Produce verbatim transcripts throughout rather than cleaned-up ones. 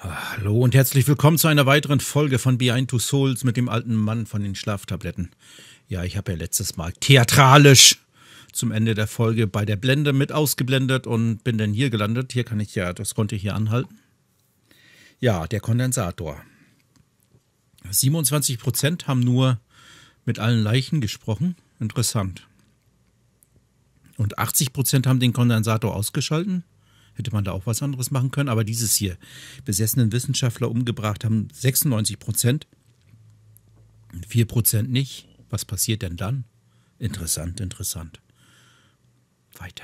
Hallo und herzlich willkommen zu einer weiteren Folge von Behind Two Souls mit dem alten Mann von den Schlaftabletten. Ja, ich habe ja letztes Mal theatralisch zum Ende der Folge bei der Blende mit ausgeblendet und bin dann hier gelandet. Hier kann ich ja, das konnte ich hier anhalten. Ja, der Kondensator. siebenundzwanzig Prozent haben nur mit allen Leichen gesprochen. Interessant. Und achtzig Prozent haben den Kondensator ausgeschalten. Hätte man da auch was anderes machen können. Aber dieses hier, besessenen Wissenschaftler umgebracht haben sechsundneunzig Prozent. vier Prozent nicht. Was passiert denn dann? Interessant, interessant. Weiter.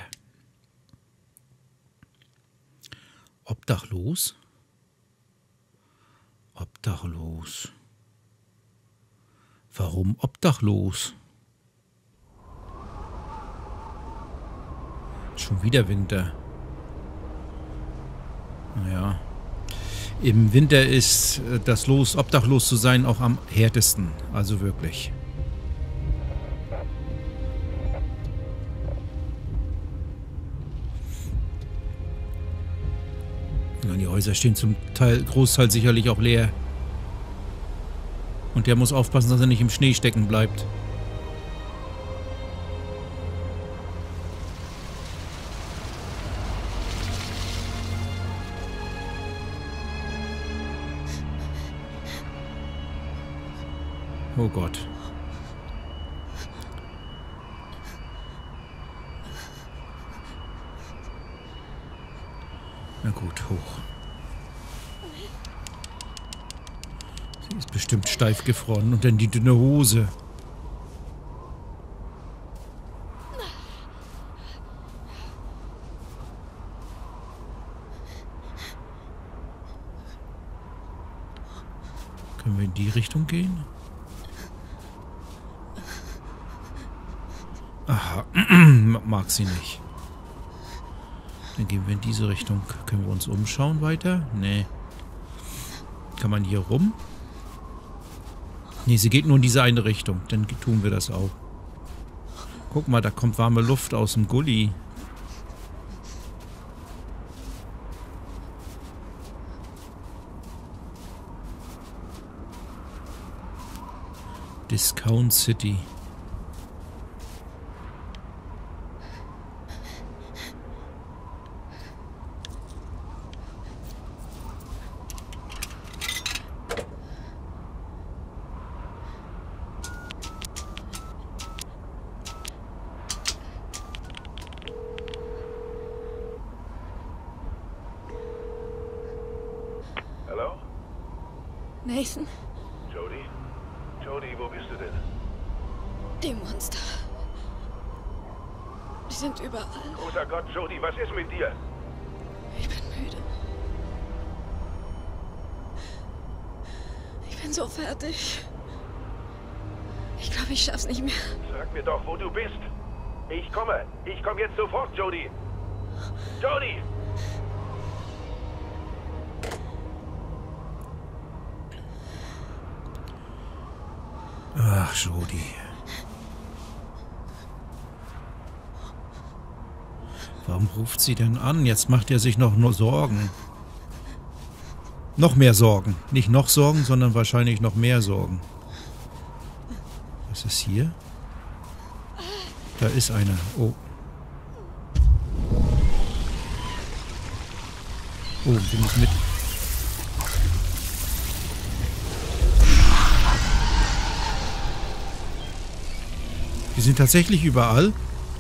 Obdachlos? Obdachlos. Warum obdachlos? Schon wieder Winter. Naja. Im Winter ist das Los, obdachlos zu sein, auch am härtesten. Also wirklich. Ja, die Häuser stehen zum Teil, Großteil sicherlich auch leer. Und der muss aufpassen, dass er nicht im Schnee stecken bleibt. Oh Gott. Na gut, hoch. Sie ist bestimmt steif gefroren. Und dann die dünne Hose. Können wir in die Richtung gehen? Aha, mag sie nicht. Dann gehen wir in diese Richtung. Können wir uns umschauen weiter? Nee. Kann man hier rum? Nee, sie geht nur in diese eine Richtung. Dann tun wir das auch. Guck mal, da kommt warme Luft aus dem Gully. Discount City. Hallo? Nathan? Jody? Jody, wo bist du denn? Die Monster. Die sind überall. Großer Gott, Jody, was ist mit dir? Ich bin müde. Ich bin so fertig. Ich glaube, ich schaff's nicht mehr. Sag mir doch, wo du bist. Ich komme. Ich komme jetzt sofort, Jody. Jody! Ach, Jody. Warum ruft sie denn an? Jetzt macht er sich noch nur Sorgen. Noch mehr Sorgen. Nicht noch Sorgen, sondern wahrscheinlich noch mehr Sorgen. Was ist hier? Da ist einer. Oh. Oh, wir müssen mit. Die sind tatsächlich überall.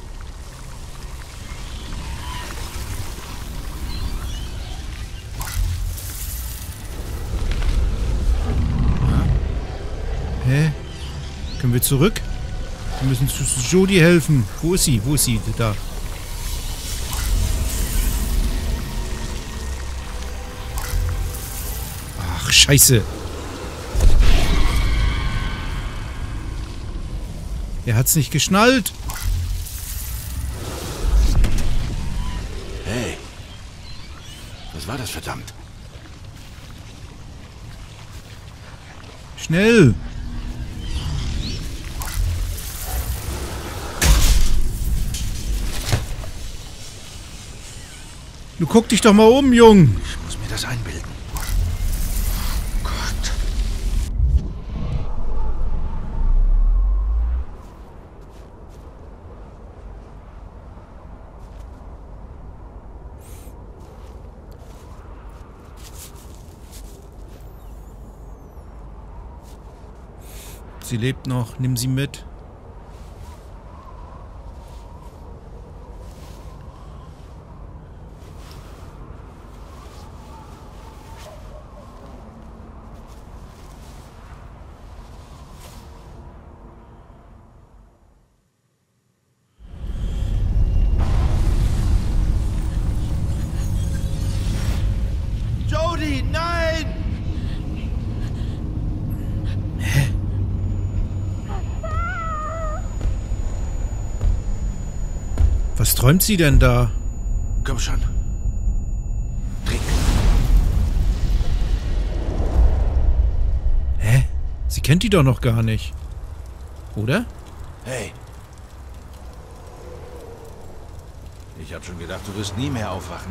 Ja. Hä? Können wir zurück? Wir müssen zu Jody helfen. Wo ist sie? Wo ist sie? Da. Ach, Scheiße. Er hat's nicht geschnallt. Hey. Was war das, verdammt? Schnell. Du guck dich doch mal um, Jung. Ich muss mir das einbilden. Sie lebt noch. Nimm sie mit. Jodie, nein! Was träumt sie denn da? Komm schon. Trink. Hä? Sie kennt die doch noch gar nicht. Oder? Hey. Ich hab schon gedacht, du wirst nie mehr aufwachen.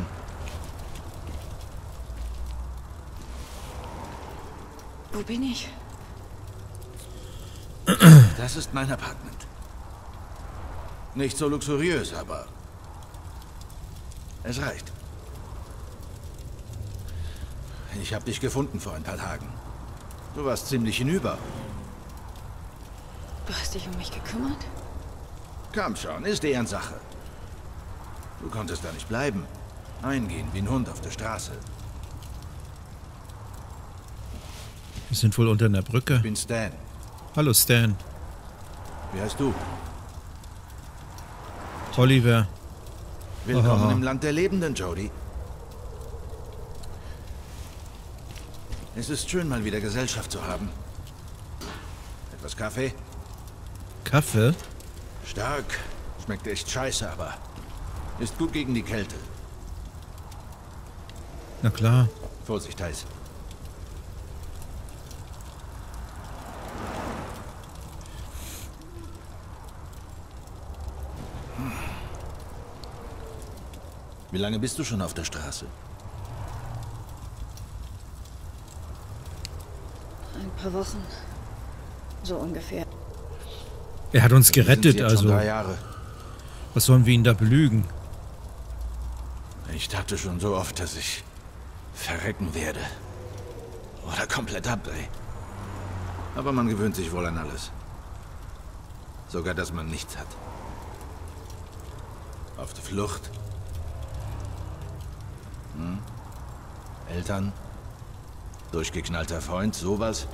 Wo bin ich? Das ist mein Apartment. Nicht so luxuriös, aber es reicht. Ich habe dich gefunden vor ein paar Tagen. Du warst ziemlich hinüber. Du hast dich um mich gekümmert? Komm schon, ist Ehrensache. Du konntest da nicht bleiben. Eingehen wie ein Hund auf der Straße. Wir sind wohl unter einer Brücke. Ich bin Stan. Hallo Stan. Wie heißt du? Oliver. Willkommen Aha. im Land der Lebenden, Jodie. Es ist schön, mal wieder Gesellschaft zu haben. Etwas Kaffee? Kaffee? Stark. Schmeckt echt scheiße, aber ist gut gegen die Kälte. Na klar. Vorsicht, heiß. Wie lange bist du schon auf der Straße? Ein paar Wochen. So ungefähr. Er hat uns Wir sind gerettet, jetzt also schon drei Jahre. was sollen wir ihn da belügen? Ich dachte schon so oft, dass ich verrecken werde. Oder komplett abdreh. Aber man gewöhnt sich wohl an alles. Sogar, dass man nichts hat. Auf der Flucht. Hm? Eltern. Durchgeknallter Freund, sowas.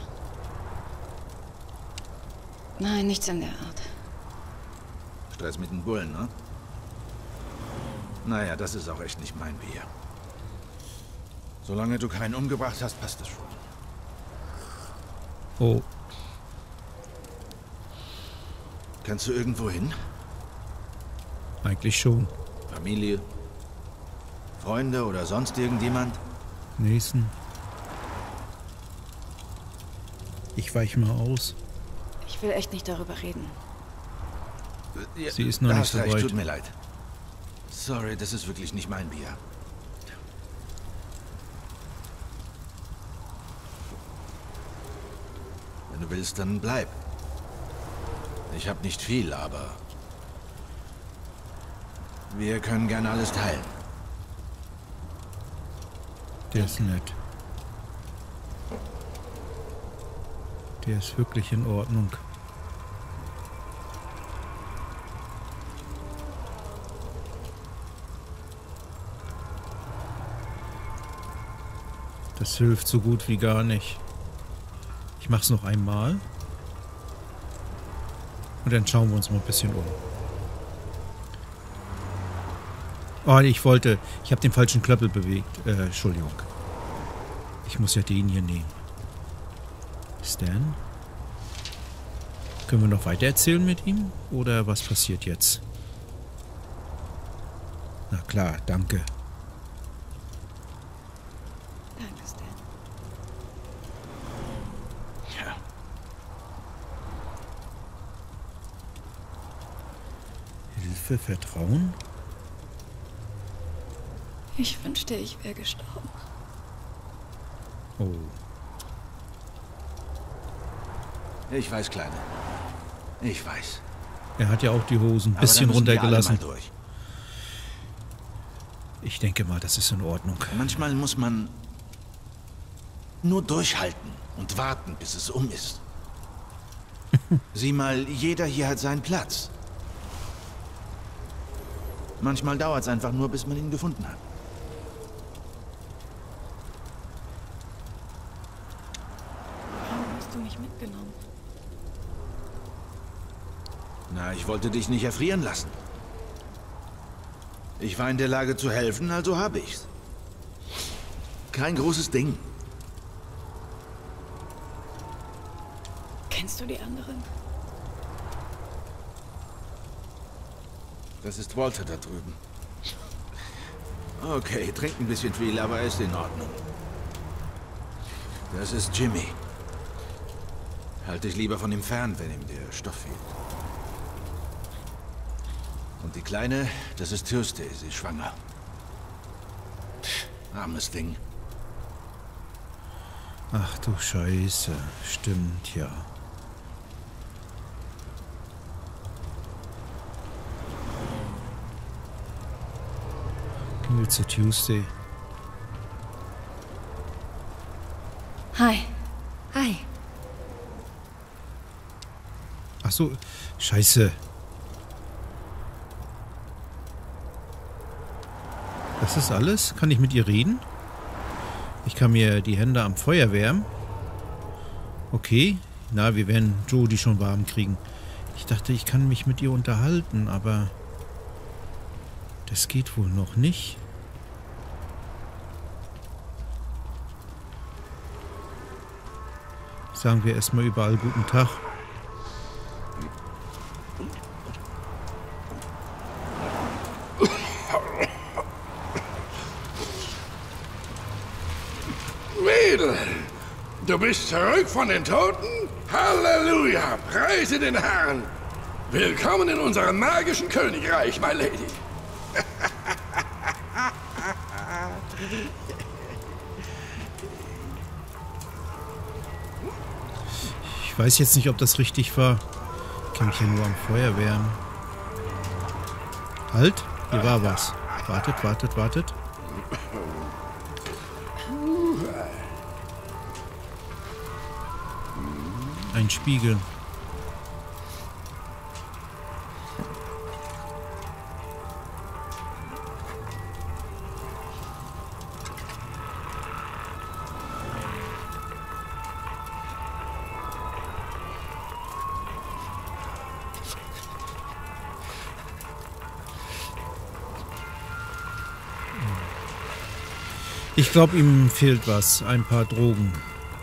Nein, nichts in der Art. Stress mit den Bullen, ne? Naja, das ist auch echt nicht mein Bier. Solange du keinen umgebracht hast, passt es schon. Oh, Kannst du irgendwo hin? eigentlich schon. Familie? Freunde oder sonst irgendjemand? Nächsten. Ich weich mal aus. Ich will echt nicht darüber reden. Ja, Sie ist noch da nicht hast so recht, weit. Tut mir leid. Sorry, das ist wirklich nicht mein Bier. Wenn du willst, dann bleib. Ich habe nicht viel, aber wir können gerne alles teilen. Der ist nett. Der ist wirklich in Ordnung. Das hilft so gut wie gar nicht. Ich mach's noch einmal. Und dann schauen wir uns mal ein bisschen um. Oh, ich wollte... Ich habe den falschen Klöppel bewegt. Äh, Entschuldigung. Ich muss ja den hier nehmen. Stan? Können wir noch weiter erzählen mit ihm? Oder was passiert jetzt? Na klar, danke. Danke, Stan. Ja. Hilfe, Vertrauen? Ich wünschte, ich wäre gestorben. Oh. Ich weiß, Kleine. Ich weiß. Er hat ja auch die Hosen ein Aber bisschen dann müssen wir alle runtergelassen. mal durch. Ich denke mal, das ist in Ordnung. Manchmal muss man nur durchhalten und warten, bis es um ist. Sieh mal, jeder hier hat seinen Platz. Manchmal dauert es einfach nur, bis man ihn gefunden hat. Warum hast du mich mitgenommen? Na, ich wollte dich nicht erfrieren lassen. Ich war in der Lage zu helfen, also habe ich's. Kein großes Ding. Kennst du die anderen? Das ist Walter da drüben. Okay, trinkt ein bisschen viel, aber er ist in Ordnung. Das ist Jimmy. Halt dich lieber von ihm fern, wenn ihm der Stoff fehlt. Und die Kleine, das ist Tuesday, sie ist schwanger. Armes Ding. Ach du Scheiße, stimmt, ja. Gehen wir zu Tuesday. Hi. Hi. Ach so, Scheiße. Das ist alles? Kann ich mit ihr reden? Ich kann mir die Hände am Feuer wärmen. Okay. Na, wir werden Jodie schon warm kriegen. Ich dachte, ich kann mich mit ihr unterhalten, aber das geht wohl noch nicht. Sagen wir erstmal überall guten Tag. Mädel, du bist zurück von den Toten? Halleluja, preise den Herrn. Willkommen in unserem magischen Königreich, my lady. Ich weiß jetzt nicht, ob das richtig war. Ich kann mich ja nur am Feuer wärmen. Halt, hier war was. Wartet, wartet, wartet. Ein Spiegel. Ich glaube, ihm fehlt was. Ein paar Drogen.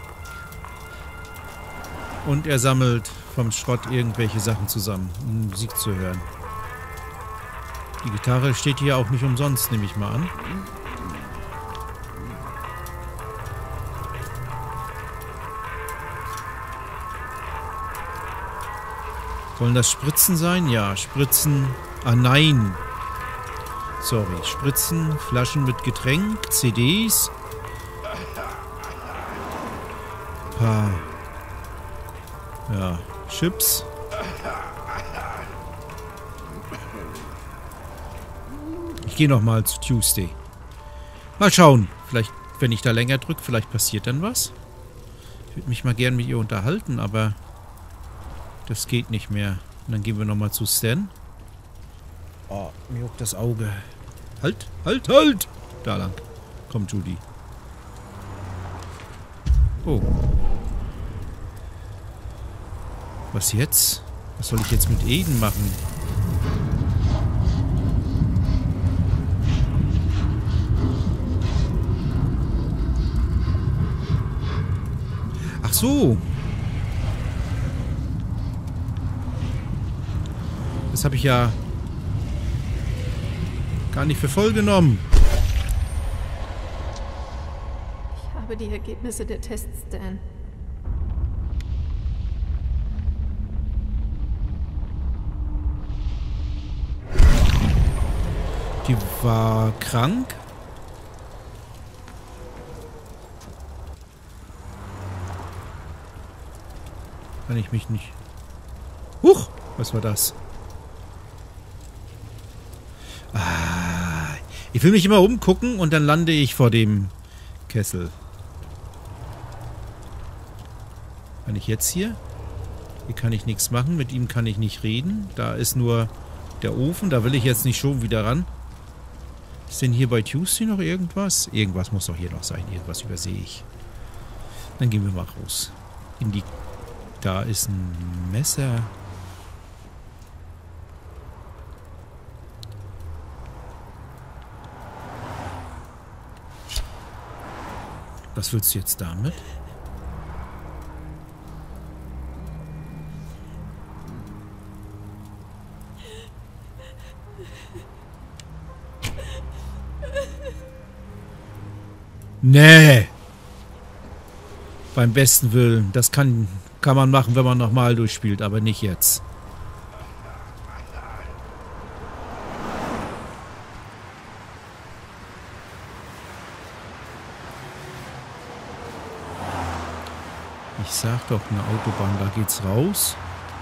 Und er sammelt vom Schrott irgendwelche Sachen zusammen, um Musik zu hören. Die Gitarre steht hier auch nicht umsonst, nehme ich mal an. Sollen das Spritzen sein? Ja, Spritzen. Ah, nein. Sorry. Spritzen, Flaschen mit Getränk, C Ds. Paar. Ja, Chips. Ich gehe noch mal zu Tuesday. Mal schauen. Vielleicht, wenn ich da länger drücke, vielleicht passiert dann was. Ich würde mich mal gern mit ihr unterhalten, aber das geht nicht mehr. Und dann gehen wir noch mal zu Stan. Oh, mir juckt das Auge. Halt, halt, halt! Da lang. Komm, Judy. Oh. Was jetzt? Was soll ich jetzt mit Eden machen? Ach so. Das habe ich ja gar nicht für voll genommen. Ich habe die Ergebnisse der Tests, Dan. Die war krank. Kann ich mich nicht... Huch! Was war das? Ah, ich will mich immer umgucken und dann lande ich vor dem Kessel. Kann ich jetzt hier? Hier kann ich nichts machen. Mit ihm kann ich nicht reden. Da ist nur der Ofen. Da will ich jetzt nicht schon wieder ran. Ist denn hier bei Tuesday noch irgendwas? Irgendwas muss doch hier noch sein. Irgendwas übersehe ich. Dann gehen wir mal raus. In die... Da ist ein Messer. Was willst du jetzt damit? Nee. Beim besten Willen. Das kann, kann man machen, wenn man nochmal durchspielt, aber nicht jetzt. Ich sag doch, eine Autobahn, da geht's raus.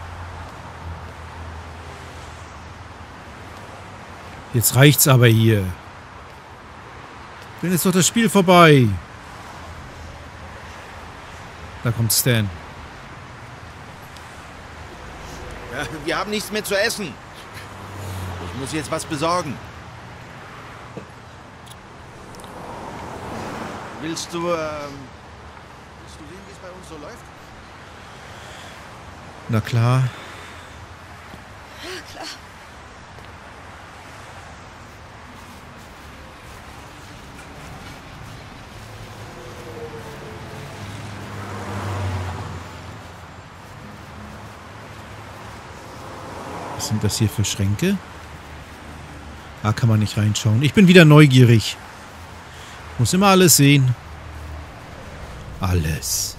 Jetzt reicht's aber hier. Dann ist doch das Spiel vorbei. Da kommt Stan. Ja, wir haben nichts mehr zu essen. Ich muss jetzt was besorgen. Willst du, ähm... willst du sehen, wie es bei uns so läuft? Na klar. Ja, klar. Was sind das hier für Schränke? Da kann man nicht reinschauen. Ich bin wieder neugierig. Muss immer alles sehen. Alles.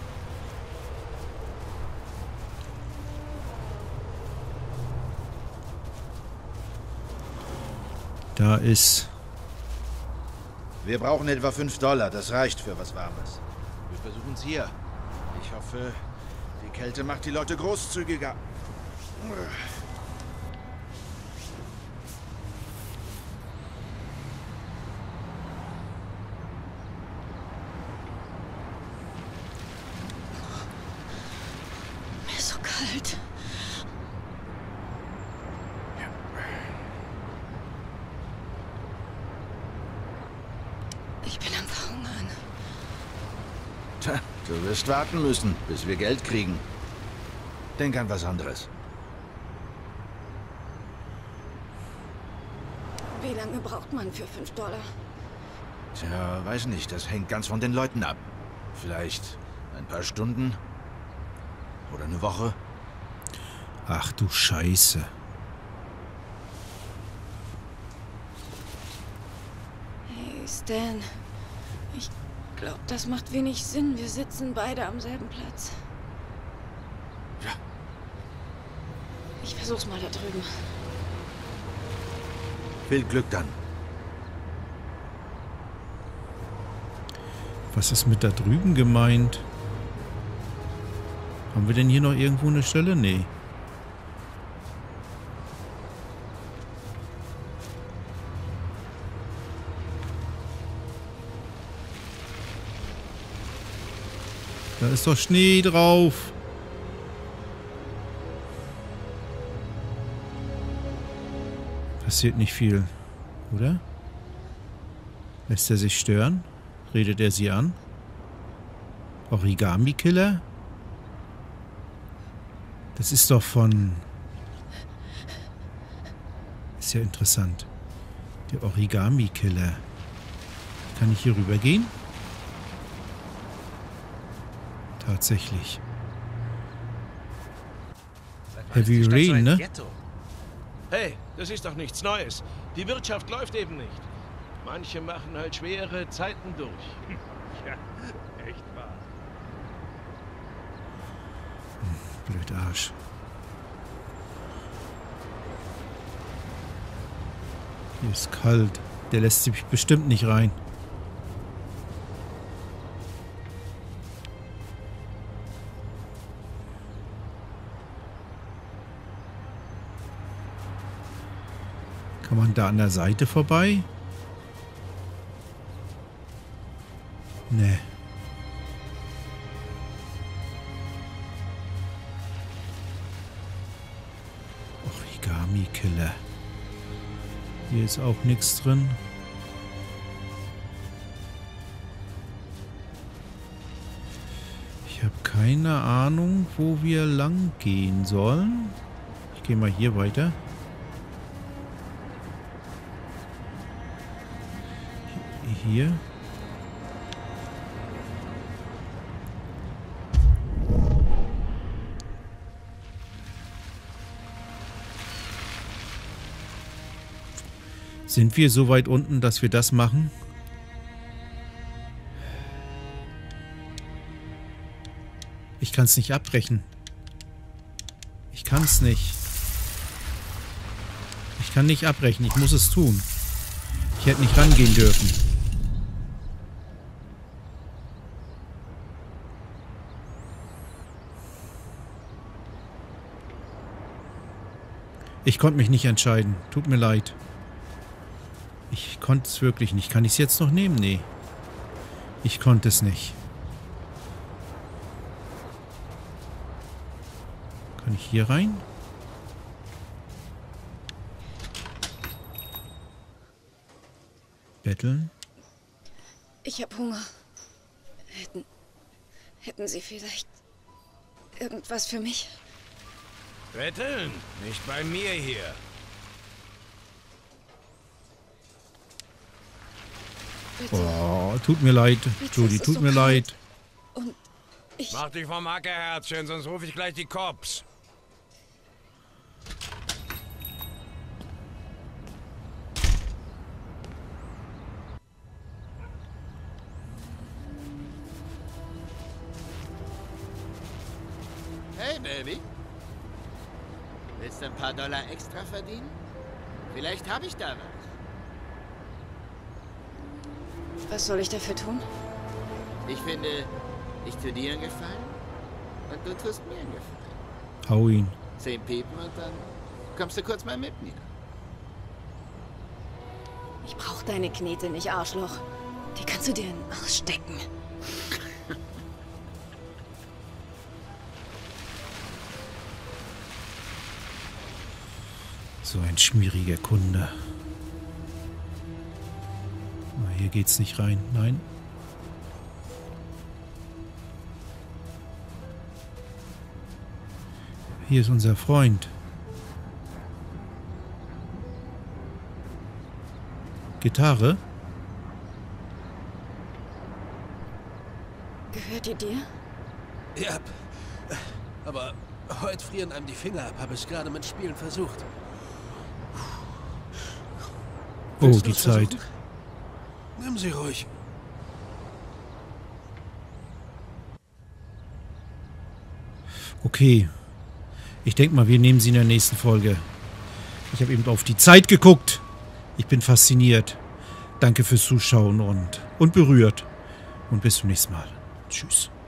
Da ist... Wir brauchen etwa fünf Dollar. Das reicht für was Warmes. Wir versuchen es hier. Ich hoffe, die Kälte macht die Leute großzügiger. Mir ist so kalt. Ich bin am Verhungern. Tja, du wirst warten müssen, bis wir Geld kriegen. Denk an was anderes. Wie lange braucht man für fünf Dollar? Tja, weiß nicht. Das hängt ganz von den Leuten ab. Vielleicht ein paar Stunden. Oder eine Woche. Ach du Scheiße. Hey, Stan. Ich glaube, das macht wenig Sinn. Wir sitzen beide am selben Platz. Ja. Ich versuch's mal da drüben. Viel Glück dann. Was ist mit da drüben gemeint? Haben wir denn hier noch irgendwo eine Stelle? Nee. Da ist doch Schnee drauf. Passiert nicht viel, oder? Lässt er sich stören? Redet er sie an? Origami-Killer? Das ist doch von... Ist ja interessant. Der Origami-Killer. Kann ich hier rüber gehen? Tatsächlich. Heavy Rain, ne? Hey, das ist doch nichts Neues. Die Wirtschaft läuft eben nicht. Manche machen halt schwere Zeiten durch. Ja, echt wahr. Blöd Arsch. Hier ist kalt. Der lässt sich bestimmt nicht rein. Kann man da an der Seite vorbei? Nee. Keller. Hier ist auch nichts drin. Ich habe keine Ahnung, wo wir lang gehen sollen. Ich gehe mal hier weiter. Hier. Sind wir so weit unten, dass wir das machen? Ich kann es nicht abbrechen. Ich kann es nicht. Ich kann nicht abbrechen. Ich muss es tun. Ich hätte nicht rangehen dürfen. Ich konnte mich nicht entscheiden. Tut mir leid. Ich konnte es wirklich nicht. Kann ich es jetzt noch nehmen? Nee. Ich konnte es nicht. Kann ich hier rein? Betteln? Ich habe Hunger. Hätten... Hätten Sie vielleicht... irgendwas für mich? Betteln? Nicht bei mir hier. Bitte. Oh, tut mir leid. Bitte, Judy, es ist tut so mir kalt. leid. Und ich... Mach dich vom Acker, Herzchen, sonst rufe ich gleich die Cops. Hey, Baby. Willst du ein paar Dollar extra verdienen? Vielleicht habe ich da was. Was soll ich dafür tun? Ich finde, ich tue dir einen Gefallen und du tust mir einen Gefallen. Hau ihn. Zehn Piepen und dann kommst du kurz mal mit mir. Ich brauche deine Knete nicht, Arschloch. Die kannst du dir in den Arsch stecken. So ein schmieriger Kunde. Na, hier geht's nicht rein. Nein. Hier ist unser Freund. Gitarre? Gehört die dir? Ja, aber heute frieren einem die Finger ab, habe ich gerade mit Spielen versucht. Oh, Willst die du's Zeit. versuchen? Nimm sie ruhig. Okay. Ich denke mal, wir nehmen sie in der nächsten Folge. Ich habe eben auf die Zeit geguckt. Ich bin fasziniert. Danke fürs Zuschauen und, und berührt. Und bis zum nächsten Mal. Tschüss.